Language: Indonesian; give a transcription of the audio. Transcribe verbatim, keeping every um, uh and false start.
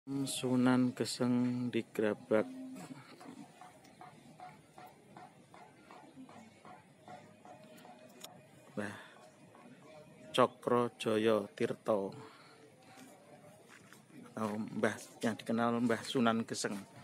Sunan Geseng digerabak. Mbah Cokrojoyo Tirto atau Mbah yang dikenal Mbah Sunan Geseng.